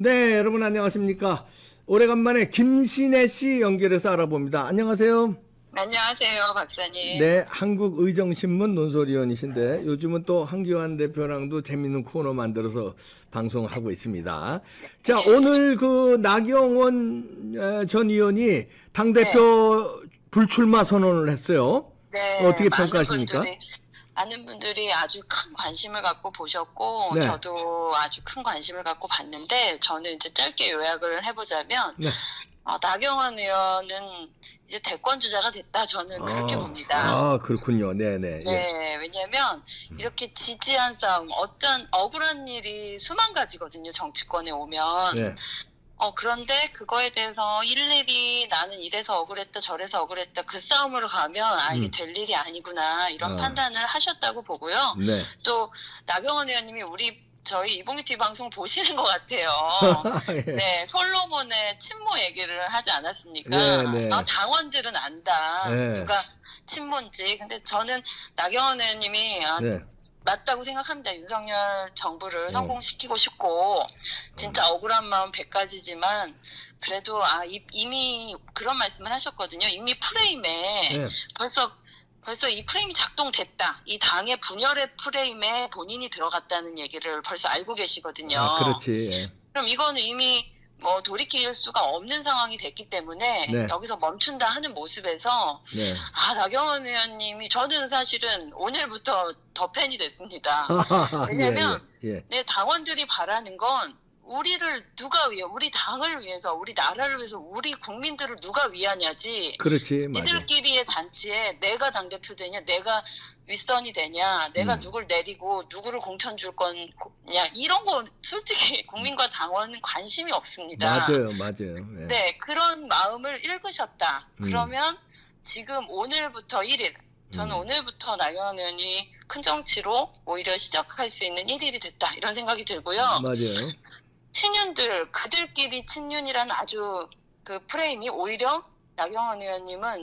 네, 여러분 안녕하십니까? 오래간만에 김신혜 씨 연결해서 알아봅니다. 안녕하세요. 안녕하세요, 박사님. 네, 한국의정신문 논설위원이신데 요즘은 또 한기환 대표랑도 재밌는 코너 만들어서 방송하고 있습니다. 자, 오늘 그 나경원 전 의원이 당대표 불출마 선언을 했어요. 네, 어떻게 평가하십니까? 많은 분들이 아주 큰 관심을 갖고 보셨고, 네. 저도 아주 큰 관심을 갖고 봤는데, 저는 이제 짧게 요약을 해보자면, 네. 나경원 의원은 이제 대권주자가 됐다, 저는 그렇게 봅니다. 아, 그렇군요. 네네. 네, 왜냐면 이렇게 지지한 싸움, 어떤 억울한 일이 수만 가지거든요, 정치권에 오면. 네. 그런데 그거에 대해서 일일이 나는 이래서 억울했다 저래서 억울했다 그 싸움으로 가면 이게 될 일이 아니구나 이런 판단을 하셨다고 보고요. 네. 또 나경원 의원님이 저희 이봉규 TV 방송 보시는 것 같아요. 예. 네, 솔로몬의 친모 얘기를 하지 않았습니까? 네. 당원들은 안다. 네. 누가 친모인지. 근데 저는 나경원 의원님이 네. 맞다고 생각합니다. 윤석열 정부를 성공시키고 싶고 진짜 억울한 마음 100가지지만 그래도 이미 그런 말씀을 하셨거든요. 이미 프레임에 네. 벌써 이 프레임이 작동됐다. 이 당의 분열의 프레임에 본인이 들어갔다는 얘기를 벌써 알고 계시거든요. 아, 그렇지. 예. 그럼 이거는 이미 돌이킬 수가 없는 상황이 됐기 때문에 네. 여기서 멈춘다 하는 모습에서 네. 나경원 의원님이 저는 사실은 오늘부터 더 팬이 됐습니다. 왜냐면 예. 네, 당원들이 바라는 건 우리를 누가 위해 우리 당을 위해서 우리 나라를 위해서 우리 국민들을 누가 위하냐지. 그렇지. 맞아. 이들끼리의 잔치에 내가 당대표 되냐 내가 윗선이 되냐 내가 누굴 내리고 누구를 공천 줄 거냐 이런 거 솔직히 국민과 당원은 관심이 없습니다. 맞아요. 예. 네, 그런 마음을 읽으셨다. 그러면 지금 오늘부터 1일 저는 오늘부터 나경원 의원이 큰 정치로 오히려 시작할 수 있는 1일이 됐다 이런 생각이 들고요. 맞아요. 친윤들 그들끼리 친윤이라는 아주 그 프레임이 오히려 나경원 의원님은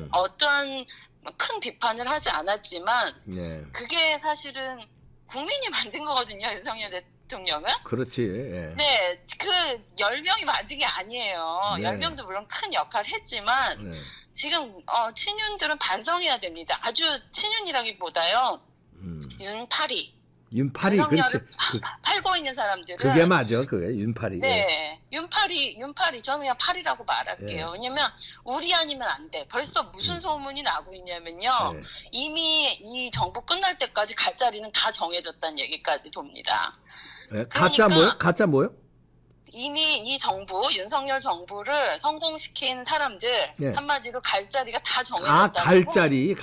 어떠한 큰 비판을 하지 않았지만 네. 그게 사실은 국민이 만든 거거든요. 윤석열 대통령은. 그렇지. 예. 네, 그 10명이 만든 게 아니에요. 네. 10명도 물론 큰 역할을 했지만 네. 지금 친윤들은 반성해야 됩니다. 아주 친윤이라기보다요. 윤팔이 그렇지. 팔고 있는 사람들은 그게 맞아. 그게 윤팔이. 네, 윤팔이 저는 그냥 팔이라고 말할게요. 예. 왜냐면 우리 아니면 안 돼. 벌써 무슨 소문이 나고 있냐면요. 예. 이미 이 정부 끝날 때까지 갈 자리는 다 정해졌다는 얘기까지 돕니다. 예. 가짜 뭐요? 가짜 뭐요? 이미 이 정부, 윤석열 정부를 성공시킨 사람들 예. 한마디로 갈 자리가 다 정해졌다고. 갈 자리.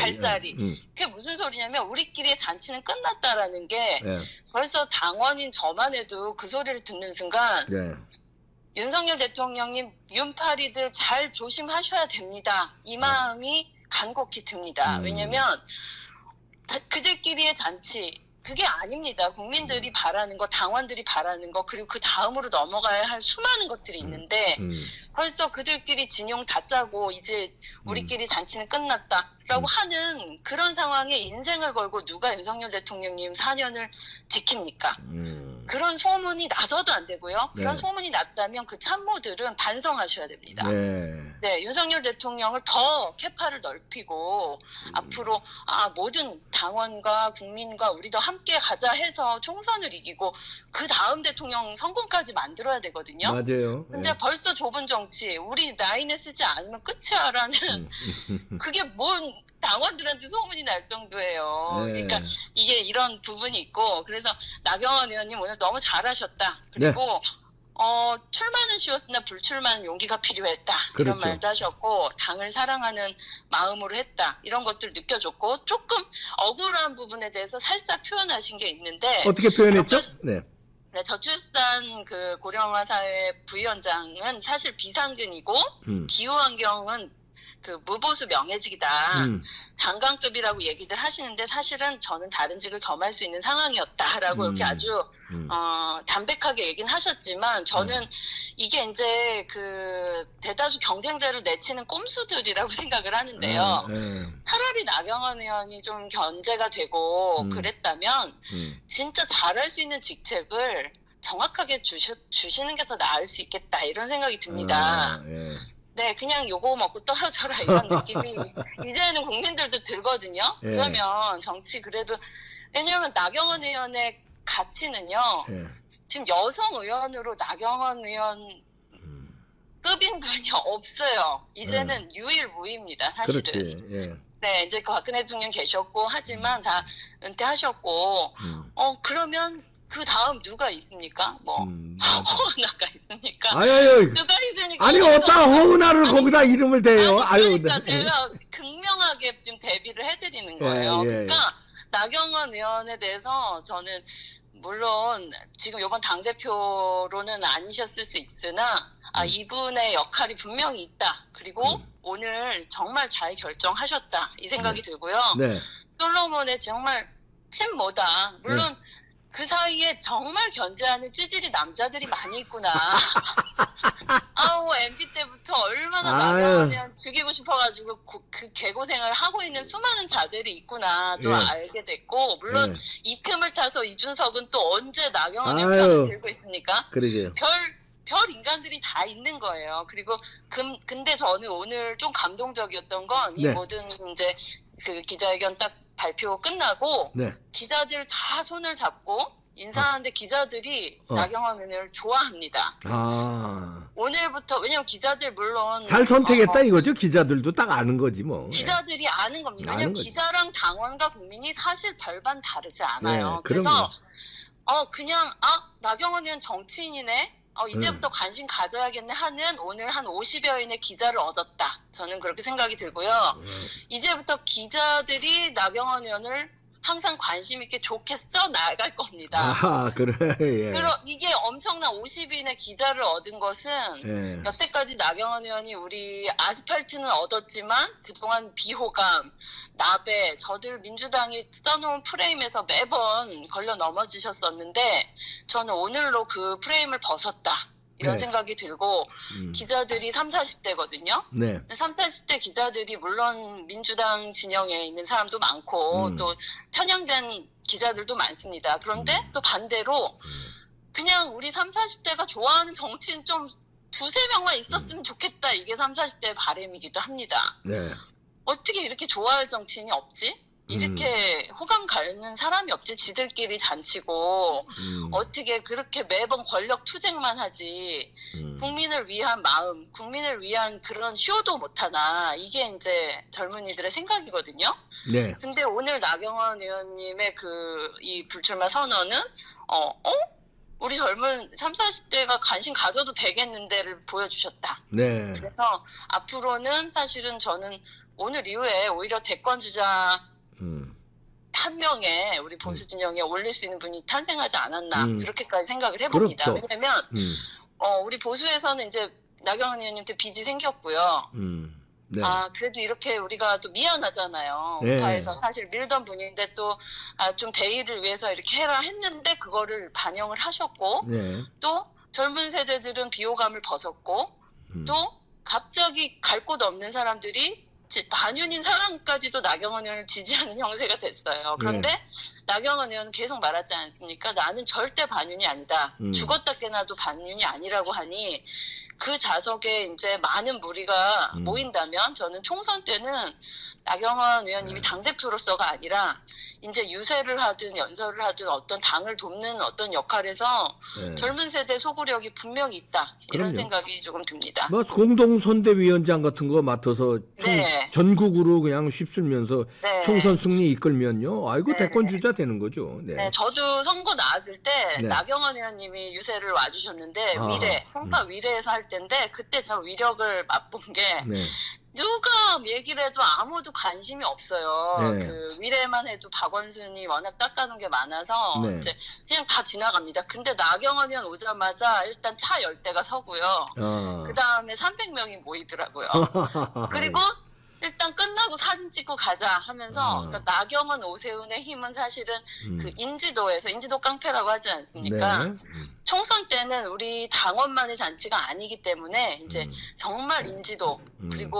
그게 무슨 소리냐면 우리끼리의 잔치는 끝났다라는 게 예. 벌써 당원인 저만 해도 그 소리를 듣는 순간 예. 윤석열 대통령님 윤팔이들 잘 조심하셔야 됩니다. 이 마음이 간곡히 듭니다. 왜냐면 그들끼리의 잔치 그게 아닙니다. 국민들이 바라는 거, 당원들이 바라는 거, 그리고 그 다음으로 넘어가야 할 수많은 것들이 있는데 벌써 그들끼리 진용 다 짜고 이제 우리끼리 잔치는 끝났다라고 하는 그런 상황에 인생을 걸고 누가 윤석열 대통령님 4년을 지킵니까? 그런 소문이 나서도 안 되고요. 그런 네. 소문이 났다면 그 참모들은 반성하셔야 됩니다. 네. 네, 윤석열 대통령을 더 캐파를 넓히고 앞으로 모든 당원과 국민과 우리도 함께 가자 해서 총선을 이기고 그 다음 대통령 성공까지 만들어야 되거든요. 맞아요. 근데 벌써 좁은 정치 우리 라인에 쓰지 않으면 끝이야라는 그게 뭔 당원들한테 소문이 날 정도예요. 네. 그러니까 이게 이런 부분이 있고 그래서 나경원 의원님 오늘 너무 잘하셨다. 그리고 출마는 쉬웠으나 불출마는 용기가 필요했다. 그렇죠. 이런 말도 하셨고 당을 사랑하는 마음으로 했다. 이런 것들 느껴졌고 조금 억울한 부분에 대해서 살짝 표현하신 게 있는데 어떻게 표현했죠? 네. 네, 저출산 그 고령화 사회 부위원장은 사실 비상근이고 기후환경은 그 무보수 명예직이다. 장관급이라고 얘기들 하시는데 사실은 저는 다른 직을 겸할 수 있는 상황이었다라고 이렇게 아주 담백하게 얘기는 하셨지만 저는 이게 이제 그 대다수 경쟁자를 내치는 꼼수들이라고 생각을 하는데요. 차라리 나경원 의원이 좀 견제가 되고 그랬다면 진짜 잘할 수 있는 직책을 정확하게 주시는 게 더 나을 수 있겠다 이런 생각이 듭니다. 아, 예. 네, 그냥 요거 먹고 떨어져라 이런 느낌이 이제는 국민들도 들거든요. 예. 그러면 정치 그래도 왜냐하면 나경원 의원의 가치는요. 예. 지금 여성 의원으로 나경원 의원 급인 분이 없어요. 이제는 유일무이입니다, 사실은. 그렇지. 예. 네, 이제 그 박근혜 대통령 계셨고 하지만 다 은퇴하셨고, 그러면 그 다음 누가 있습니까? 뭐 허은하가 있습니까? 아유, 누가 있으니까? 아니 어따 허은아를 거기다 이름을 대요. 아유, 그러니까 네. 제가 극명하게 지금 대비를 해드리는 거예요. 예. 그러니까 나경원 의원에 대해서 저는 물론 지금 이번 당대표로는 아니셨을 수 있으나 이분의 역할이 분명히 있다. 그리고 오늘 정말 잘 결정하셨다. 이 생각이 들고요. 네. 솔로몬의 정말 친모다. 물론 네. 그 사이에 정말 견제하는 찌질이 남자들이 많이 있구나. 아우 MB 때부터 얼마나 나경원 의원 죽이고 싶어가지고 그 개고생을 하고 있는 수많은 자들이 있구나 또 예. 알게 됐고 물론 예. 이 틈을 타서 이준석은 또 언제 나경원 의원 편을 들고 있습니까? 그러게요. 별 인간들이 다 있는 거예요. 그리고 근데 저는 오늘 좀 감동적이었던 건 이 네. 모든 이제 그 기자회견 딱 발표 끝나고 네. 기자들 다 손을 잡고 인사하는데 기자들이 나경원 의원을 좋아합니다. 아. 오늘부터 왜냐면 기자들 물론 잘 선택했다 이거죠. 기자들도 딱 아는 거지 뭐. 기자들이 아는 겁니다. 왜냐면 거지. 기자랑 당원과 국민이 사실 별반 다르지 않아요. 네, 그래서 그냥 나경원 의원 정치인이네. 이제부터 관심 가져야겠네 하는 오늘 한 50여인의 기자를 얻었다. 저는 그렇게 생각이 들고요. 이제부터 기자들이 나경원 의원을 항상 관심 있게 좋게 써 나갈 겁니다. 아, 그래. 예. 이게 엄청난 50인의 기자를 얻은 것은 예. 여태까지 나경원 의원이 우리 아스팔트는 얻었지만 그동안 비호감, 나배, 저들 민주당이 써놓은 프레임에서 매번 걸려 넘어지셨었는데 저는 오늘로 그 프레임을 벗었다. 이런 네. 생각이 들고 기자들이 30, 40대거든요. 네. 30, 40대 기자들이 물론 민주당 진영에 있는 사람도 많고 또 편향된 기자들도 많습니다. 그런데 또 반대로 그냥 우리 30, 40대가 좋아하는 정치인 좀 두세 명만 있었으면 좋겠다. 이게 30, 40대의 바람이기도 합니다. 네. 어떻게 이렇게 좋아할 정치인이 없지? 이렇게 호감 가는 사람이 없지. 지들끼리 잔치고 어떻게 그렇게 매번 권력 투쟁만 하지. 국민을 위한 마음, 국민을 위한 그런 쇼도 못하나. 이게 이제 젊은이들의 생각이거든요. 네. 근데 오늘 나경원 의원님의 이 불출마 선언은 우리 젊은 30, 40대가 관심 가져도 되겠는데를 보여주셨다. 네. 그래서 앞으로는 사실은 저는 오늘 이후에 오히려 대권 주자 한 명에 우리 보수 진영에 올릴 수 있는 분이 탄생하지 않았나 그렇게까지 생각을 해봅니다. 그렇죠. 왜냐면 우리 보수에서는 이제 나경원 의원님한테 빚이 생겼고요. 네. 그래도 이렇게 우리가 또 미안하잖아요. 네. 우파에서 사실 밀던 분인데 또 좀 대의를 위해서 이렇게 해라 했는데 그거를 반영을 하셨고 네. 또 젊은 세대들은 비호감을 벗었고 또 갑자기 갈 곳 없는 사람들이 반윤인 사람까지도 나경원 의원을 지지하는 형세가 됐어요. 그런데 나경원 의원은 계속 말하지 않습니까? 나는 절대 반윤이 아니다. 죽었다 깨나도 반윤이 아니라고 하니 그 자석에 이제 많은 무리가 모인다면 저는 총선 때는 나경원 의원님이 당대표로서가 아니라 이제 유세를 하든 연설을 하든 어떤 당을 돕는 어떤 역할에서 젊은 세대 소구력이 분명히 있다. 이런 그럼요. 생각이 조금 듭니다. 뭐 공동선대위원장 같은 거 맡아서 네. 전국으로 그냥 휩쓸면서 네. 총선 승리 이끌면요. 아이고 네. 대권 주자 되는 거죠. 네. 네, 저도 선거 나왔을 때 네. 나경원 의원님이 유세를 와주셨는데 아. 송파 위례에서 할 때인데 그때 저 위력을 맛본 게 네. 누가 얘기를 해도 아무도 관심이 없어요. 네. 그 위례만 해도 박원순이 워낙 닦아놓은 게 많아서 네. 이제 그냥 다 지나갑니다. 근데 나경원 의원 오자마자 일단 차 10대가 서고요. 그 다음에 300명이 모이더라고요. 그리고 일단 끝나고 사진 찍고 가자 하면서 그러니까 나경원 오세훈의 힘은 사실은 그 인지도 깡패라고 하지 않습니까? 네. 총선 때는 우리 당원만의 잔치가 아니기 때문에 이제 정말 인지도 그리고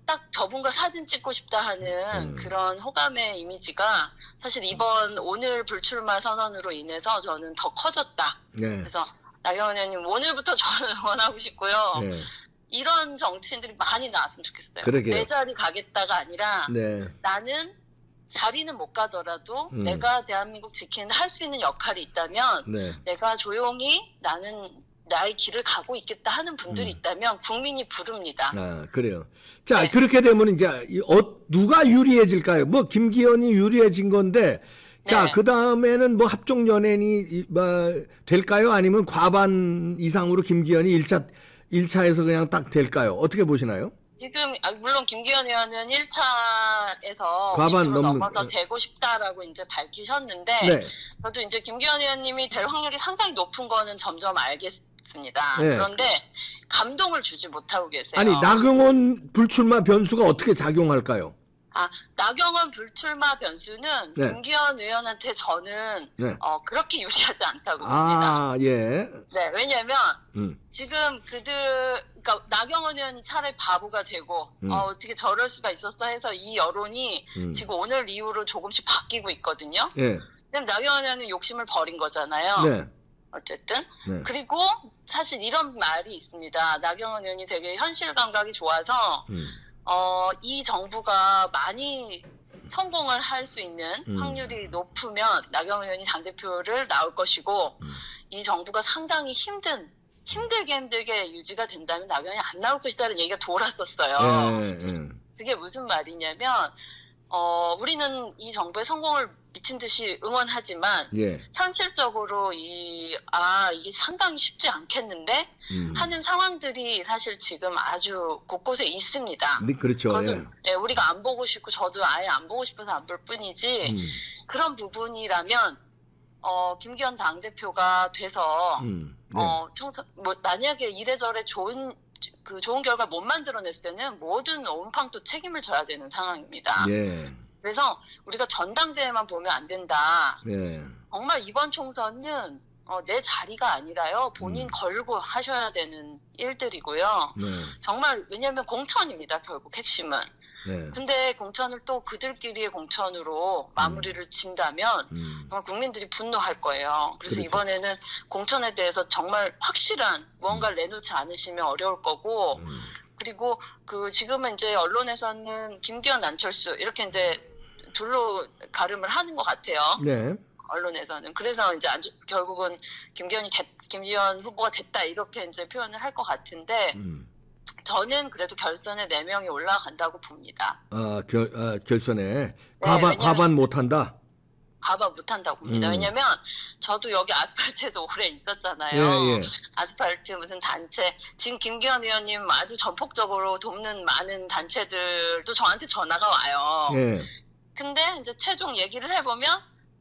딱 저분과 사진 찍고 싶다 하는 그런 호감의 이미지가 사실 오늘 불출마 선언으로 인해서 저는 더 커졌다. 네. 그래서 나경원 의원님 오늘부터 저는 응원하고 싶고요. 네. 이런 정치인들이 많이 나왔으면 좋겠어요. 그러게요. 내 자리 가겠다가 아니라 네. 나는 자리는 못 가더라도 내가 대한민국 지키는 할 수 있는 역할이 있다면 네. 내가 조용히 나의 길을 가고 있겠다 하는 분들이 있다면 국민이 부릅니다. 아, 그래요. 자, 네. 그렇게 되면 이제 누가 유리해질까요? 뭐 김기현이 유리해진 건데, 자, 네. 그 다음에는 뭐 합종 연예인이 될까요? 아니면 과반 이상으로 김기현이 1차에서 그냥 딱 될까요? 어떻게 보시나요? 지금 물론 김기현 의원은 1차에서 과반 50% 넘는, 넘어서 되고 싶다라고 이제 밝히셨는데 네. 저도 이제 김기현 의원님이 될 확률이 상당히 높은 거는 점점 알겠습니다. 네. 그런데 감동을 주지 못하고 계세요. 아니, 나경원 불출마 변수가 어떻게 작용할까요? 나경원 불출마 변수는 네. 김기현 의원한테 저는 네. 그렇게 유리하지 않다고 봅니다. 아, 예. 네, 왜냐면 지금 그러니까 나경원 의원이 차라리 바보가 되고 어떻게 저럴 수가 있었어 해서 이 여론이 지금 오늘 이후로 조금씩 바뀌고 있거든요. 예. 그럼 나경원 의원은 욕심을 버린 거잖아요. 네. 어쨌든 네. 그리고 사실 이런 말이 있습니다. 나경원 의원이 되게 현실 감각이 좋아서 이 정부가 많이 성공을 할 수 있는 확률이 높으면 나경원 의원이 당대표를 나올 것이고 이 정부가 상당히 힘들게 유지가 된다면 나경원이 안 나올 것이다라는 얘기가 돌았었어요. 그게 무슨 말이냐면 우리는 이 정부의 성공을 미친 듯이 응원하지만 예. 현실적으로 이게 상당히 쉽지 않겠는데 하는 상황들이 사실 지금 아주 곳곳에 있습니다. 네, 그렇죠. 예, 우리가 안 보고 싶고 저도 아예 안 보고 싶어서 안 볼 뿐이지 그런 부분이라면 김기현 당대표가 돼서 네. 만약에 이래저래 좋은 결과 못 만들어냈을 때는 모든 온팡도 책임을 져야 되는 상황입니다. 예. 그래서 우리가 전당대회만 보면 안 된다. 예. 정말 이번 총선은 내 자리가 아니라요. 본인 걸고 하셔야 되는 일들이고요. 네. 정말 왜냐하면 공천입니다. 결국 핵심은. 네. 근데 공천을 또 그들끼리의 공천으로 마무리를 진다면 정말 국민들이 분노할 거예요. 그래서 그렇죠. 이번에는 공천에 대해서 정말 확실한 무언가를 내놓지 않으시면 어려울 거고 그리고 지금은 이제 언론에서는 김기현 안철수 이렇게 이제 둘로 가름을 하는 것 같아요. 네. 언론에서는. 그래서 이제 결국은 김기현 후보가 됐다 이렇게 이제 표현을 할 것 같은데 저는 그래도 결선에 4명이 올라간다고 봅니다. 결선에 과반 못한다. 과반 못한다고 봅니다. 왜냐면 저도 여기 아스팔트에서 오래 있었잖아요. 예. 아스팔트 무슨 단체 지금 김기현 의원님 아주 전폭적으로 돕는 많은 단체들도 저한테 전화가 와요. 예. 근데 이제 최종 얘기를 해보면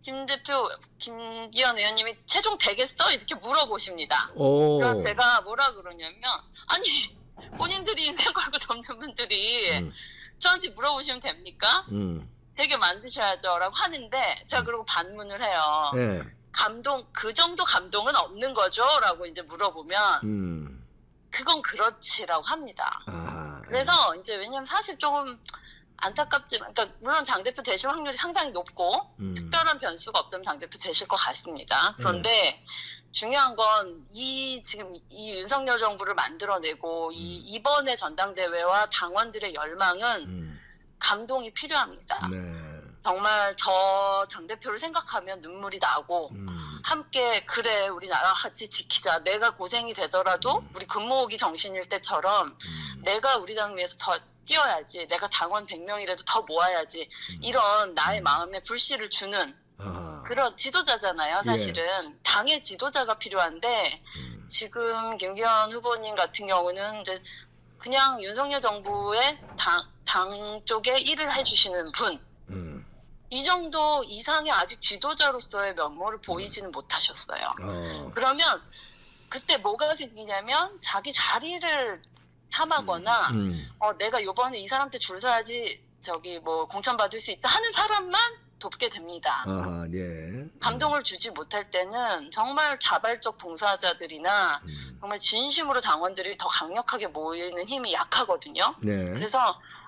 김기현 의원님이 최종 되겠어? 이렇게 물어보십니다. 그래서 제가 뭐라 그러냐면 아니 본인들이 인생 걸고 돕는 분들이 저한테 물어보시면 됩니까? 되게 만드셔야죠 라고 하는데 제가 그러고 반문을 해요. 예. 그 정도 감동은 없는 거죠? 라고 이제 물어보면 그건 그렇지라고 합니다. 그래서 이제 왜냐면 사실 조금 안타깝지만 그러니까 물론 당대표 되실 확률이 상당히 높고 특별한 변수가 없다면 당대표 되실 것 같습니다. 그런데 중요한 건 지금 이 윤석열 정부를 만들어내고 이번의 전당대회와 당원들의 열망은 감동이 필요합니다. 네. 정말 저 당대표를 생각하면 눈물이 나고 함께 그래 우리 나라 같이 지키자. 내가 고생이 되더라도 우리 근무호기 정신일 때처럼 내가 우리 당 위해서 더 뛰어야지. 내가 당원 100명이라도 더 모아야지. 이런 나의 마음에 불씨를 주는 그런 지도자잖아요. 사실은 당의 지도자가 필요한데 지금 김기현 후보님 같은 경우는 이제 그냥 윤석열 정부의 당 쪽에 일을 해주시는 분. 이 정도 이상의 아직 지도자로서의 면모를 보이지는 못하셨어요. 그러면 그때 뭐가 생기냐면 자기 자리를 탐하거나 내가 요번에 이 사람한테 줄 서야지 공천 받을 수 있다 하는 사람만 돕게 됩니다. 예. 감동을 주지 못할 때는 정말 자발적 봉사자들이나 정말 진심으로 당원들이 더 강력하게 모이는 힘이 약하거든요. 네. 그래서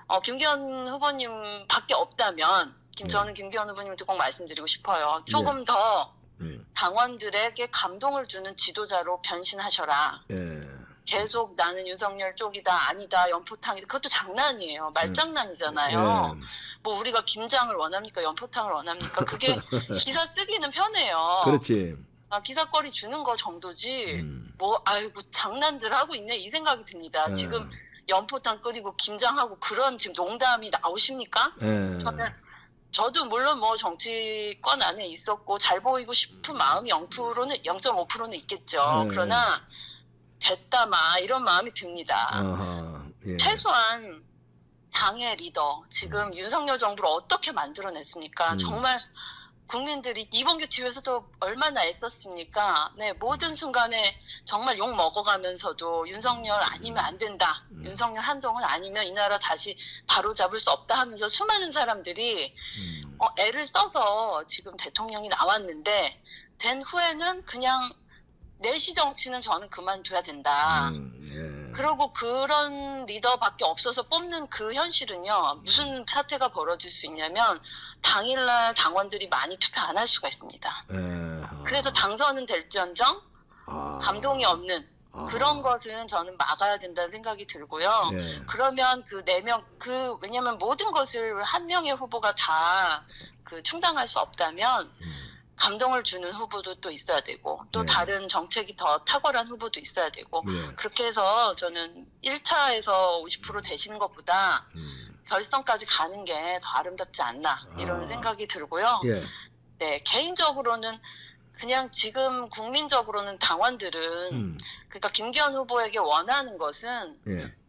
김기현 후보님밖에 없다면 저는 김기현 후보님한테 꼭 말씀드리고 싶어요. 조금 더 당원들에게 감동을 주는 지도자로 변신하셔라. 계속 나는 윤석열 쪽이다, 아니다, 연포탕이다. 그것도 장난이에요. 말장난이잖아요. 뭐 우리가 김장을 원합니까? 연포탕을 원합니까? 그게 기사 쓰기는 편해요. 그렇지. 기사거리 주는 거 정도지. 뭐 아이고 장난들 하고 있네 이 생각이 듭니다. 지금 연포탕 끓이고 김장하고 그런 지금 농담이 나오십니까? 저도 물론 뭐 정치권 안에 있었고 잘 보이고 싶은 마음이 0.5%는 있겠죠. 그러나 됐다 마 이런 마음이 듭니다. 최소한 당의 리더 지금 윤석열 정부를 어떻게 만들어냈습니까? 정말 국민들이 이봉규 TV에서도 얼마나 애썼습니까? 네, 모든 순간에 정말 욕 먹어가면서도 윤석열 아니면 안 된다. 윤석열 한동훈 아니면 이 나라 다시 바로잡을 수 없다 하면서 수많은 사람들이 애를 써서 지금 대통령이 나왔는데 된 후에는 그냥 내시 정치는 저는 그만둬야 된다. 그리고 그런 리더밖에 없어서 뽑는 그 현실은요. 무슨 사태가 벌어질 수 있냐면 당일날 당원들이 많이 투표 안 할 수가 있습니다. 그래서 당선은 될지언정 감동이 없는 그런 것은 저는 막아야 된다는 생각이 들고요. 그러면 그 4명, 왜냐면 모든 것을 한 명의 후보가 다 충당할 수 없다면 감동을 주는 후보도 또 있어야 되고 또 다른 정책이 더 탁월한 후보도 있어야 되고 그렇게 해서 저는 1차에서 50% 되시는 것보다 결선까지 가는 게 더 아름답지 않나 이런 생각이 들고요. 네, 개인적으로는 그냥 지금 국민적으로는 당원들은 그러니까 김기현 후보에게 원하는 것은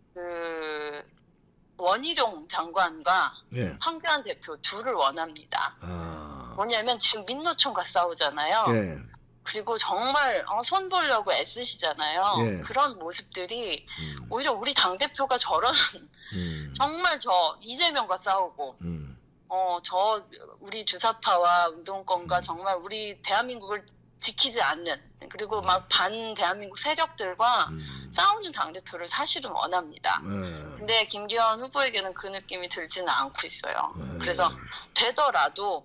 원희룡 장관과 황교안 대표 둘을 원합니다. 뭐냐면 지금 민노총과 싸우잖아요. 그리고 정말 손 보려고 애쓰시잖아요. 그런 모습들이 오히려 우리 당대표가 저런 정말 이재명과 싸우고 우리 주사파와 운동권과 정말 우리 대한민국을 지키지 않는 그리고 막 반 대한민국 세력들과 싸우는 당대표를 사실은 원합니다. 근데 김기현 후보에게는 그 느낌이 들지는 않고 있어요. 그래서 되더라도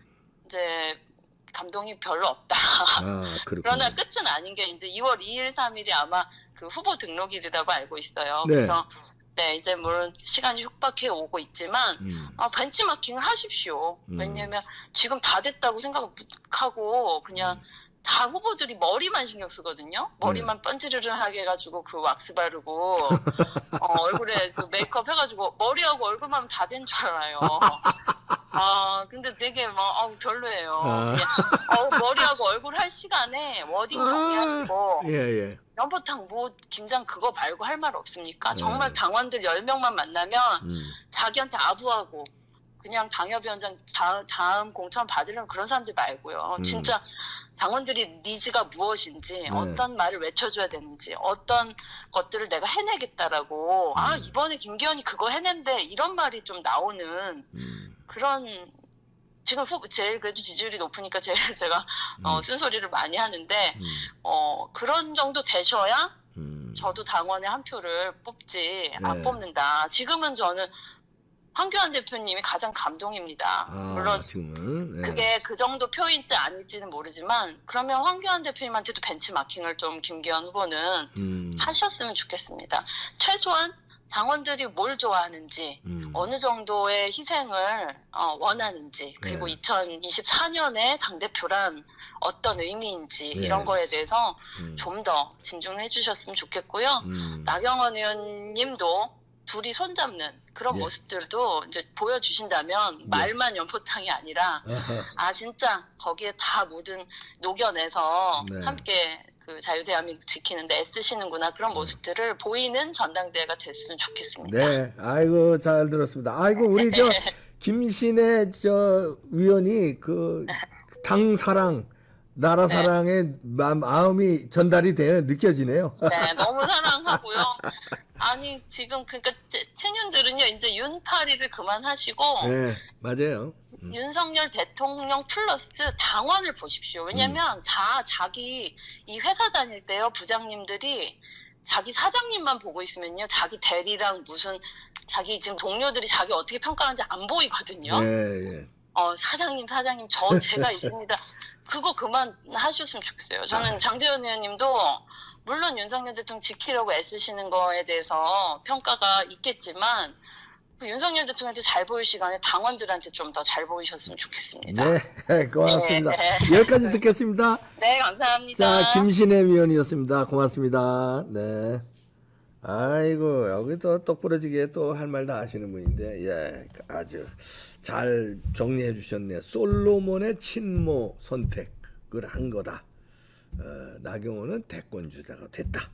이제 감동이 별로 없다. 그러나 끝은 아닌 게 이제 2월 2일, 3일이 아마 그 후보 등록일이라고 알고 있어요. 그래서 네, 이제 물론 시간이 촉박해 오고 있지만 벤치마킹을 하십시오. 왜냐면 지금 다 됐다고 생각하고 그냥 다 후보들이 머리만 신경 쓰거든요. 머리만 번지르르하게 해가지고 그 왁스 바르고 얼굴에 그 메이크업 해가지고 머리하고 얼굴만 하면 다 된 줄 알아요. 근데 되게 별로예요. 그냥 머리하고 얼굴 할 시간에 워딩 정리하시고 연포탕 김장 그거 말고 할 말 없습니까? 정말 당원들 10명만 만나면 자기한테 아부하고 그냥 당협위원장 다음 공천 받으려는 그런 사람들 말고요. 진짜 당원들이 니즈가 무엇인지 어떤 말을 외쳐줘야 되는지 어떤 것들을 내가 해내겠다라고 이번에 김기현이 그거 해낸대 이런 말이 좀 나오는 그런 지금 제일 그래도 지지율이 높으니까 제일 제가 쓴소리를 많이 하는데 그런 정도 되셔야 저도 당원의 한 표를 뽑지 안 뽑는다. 지금은 저는 황교안 대표님이 가장 감동입니다. 물론 지금은, 그게 그 정도 표인지 아닐지는 모르지만 그러면 황교안 대표님한테도 벤치마킹을 좀 김기현 후보는 하셨으면 좋겠습니다. 최소한 당원들이 뭘 좋아하는지 어느 정도의 희생을 원하는지 그리고 2024년에 당대표란 어떤 의미인지 이런 거에 대해서 좀 더 진중해 주셨으면 좋겠고요. 나경원 의원님도 둘이 손잡는 그런 모습들도 이제 보여주신다면 말만 연포탕이 아니라 진짜 거기에 다 모든 녹여내서 함께 그 자유대한민국 지키는데 애쓰시는구나 그런 모습들을 보이는 전당대회가 됐으면 좋겠습니다. 네, 아이고 잘 들었습니다. 아이고 우리 김신혜 위원이 그 당 사랑, 나라 사랑의 마음이 전달이 돼요. 느껴지네요. 네, 너무 사랑하고요. 아니 지금 그러니까 친윤들은요 이제 윤파리를 그만하시고 맞아요. 윤석열 대통령 플러스 당원을 보십시오. 왜냐면 다 자기 이 회사 다닐 때요 부장님들이 자기 사장님만 보고 있으면요, 자기 대리랑 무슨 자기 지금 동료들이 자기 어떻게 평가하는지 안 보이거든요. 예, 예. 사장님 제가 있습니다. 그거 그만 하셨으면 좋겠어요. 저는 장제원 의원님도 물론 윤석열 대통령 지키려고 애쓰시는 거에 대해서 평가가 있겠지만 그 윤석열 대통령한테 잘 보일 시간에 당원들한테 좀 더 잘 보이셨으면 좋겠습니다. 네, 고맙습니다. 네. 여기까지 듣겠습니다. 네, 감사합니다. 자, 김신혜 위원이었습니다. 고맙습니다. 네. 아이고, 여기도 똑부러지게 또 할 말 다 하시는 분인데, 예, 아주 잘 정리해 주셨네요. 솔로몬의 친모 선택을 한 거다. 나경원은 대권주자가 됐다.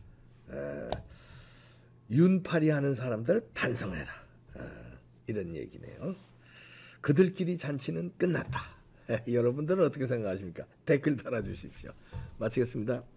윤팔이 하는 사람들 반성해라. 이런 얘기네요. 그들끼리 잔치는 끝났다. 여러분들은 어떻게 생각하십니까? 댓글 달아주십시오. 마치겠습니다.